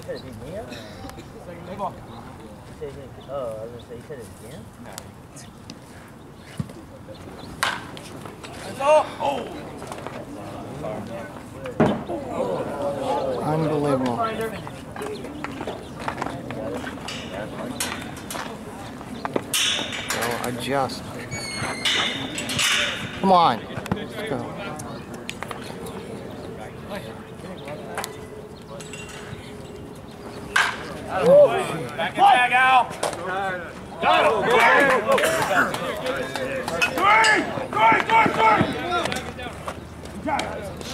said it beat me up? Hey, ball. Oh, I was going to say, you said it again? Oh! Unbelievable. So adjust. Come on. Let's go. Back and tag, Al! Got him! Three!